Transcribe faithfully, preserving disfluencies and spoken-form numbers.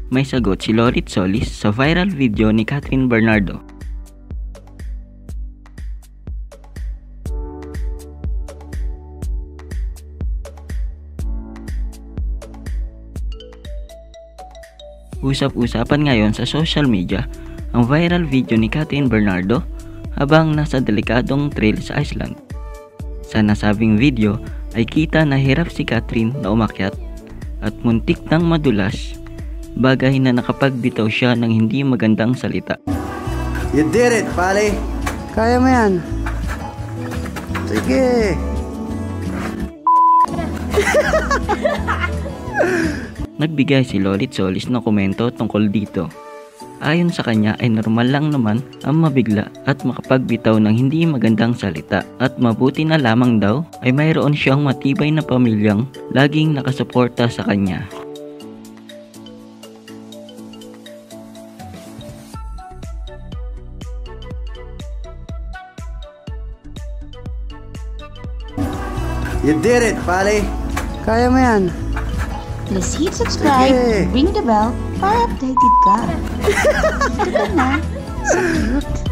may sagot si Lolit Solis sa viral video ni Kathryn Bernardo. Usap-usapan ngayon sa social media ang viral video ni Kathryn Bernardo habang nasa delikadong trail sa Iceland. Sa nasabing video ay kita na hirap si Kathryn na umakyat at muntik nang madulas, bagay na nakapagbitaw siya ng hindi magandang salita. You did it, pali! Kaya mo yan! Sige! Nagbigay si Lolit Solis ng komento tungkol dito. Ayon sa kanya ay normal lang naman ang mabigla at makapagbitaw ng hindi magandang salita at mabuti na lamang daw ay mayroon siyang matibay na pamilyang laging nakasuporta sa kanya. You did it, pali! Kaya mo yan! Please hit subscribe, Sige. ring the bell para updated ka. Dito ka na. So cute.